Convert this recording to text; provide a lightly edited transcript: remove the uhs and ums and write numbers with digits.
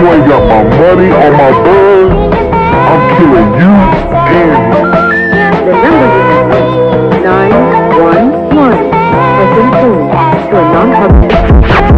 you ain't got my money or my buzz, I'm killing you and me. The number you have reached, 911, has been changed to a non-public.